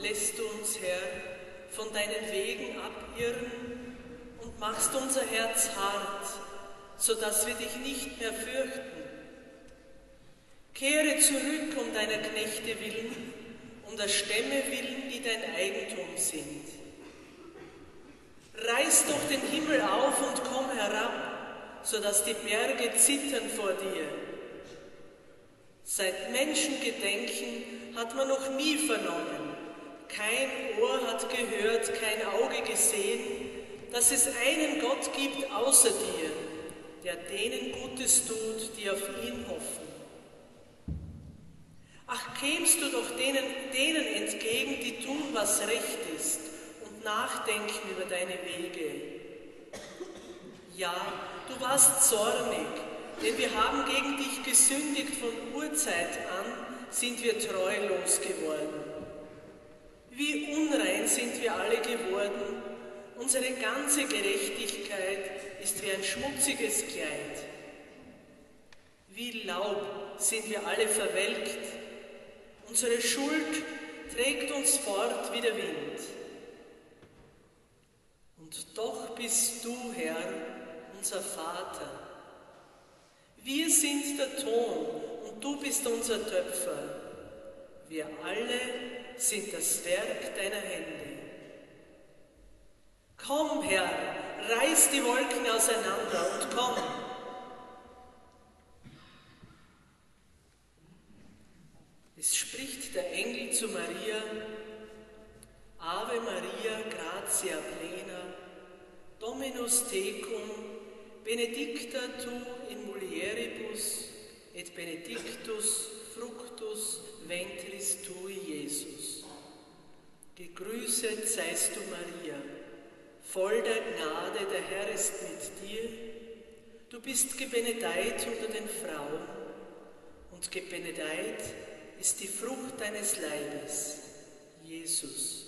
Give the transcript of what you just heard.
lässt du uns, Herr, von deinen Wegen abirren und machst unser Herz hart, sodass wir dich nicht mehr fürchten. Kehre zurück um deiner Knechte willen, um der Stämme willen, die dein Eigentum sind. Reiß doch den Himmel auf und komm herab, sodass die Berge zittern vor dir. Seit Menschengedenken hat man noch nie vernommen, kein Ohr hat gehört, kein Auge gesehen, dass es einen Gott gibt außer dir, der denen Gutes tut, die auf ihn hoffen. Ach, kämst du doch denen entgegen, die tun, was recht ist und nachdenken über deine Wege. Ja, du warst zornig, denn wir haben gegen dich gesündigt, von Urzeit an sind wir treulos geworden. Wie unrein sind wir alle geworden, unsere ganze Gerechtigkeit ist wie ein schmutziges Kleid. Wie Laub sind wir alle verwelkt, unsere Schuld trägt uns fort wie der Wind. Und doch bist du, Herr, unser Vater. Wir sind der Ton und du bist unser Töpfer. Wir alle sind das Werk deiner Hände. Komm, Herr, reiß die Wolken auseinander und komm. Es spricht der Engel zu Maria: Ave Maria, gratia plena, Dominus tecum, benedicta tu in mulieribus, et benedictus fructus ventris tui, Jesus. Gegrüßet seist du, Maria, voll der Gnade, der Herr ist mit dir. Du bist gebenedeit unter den Frauen, und gebenedeit ist die Frucht deines Leibes, Jesus.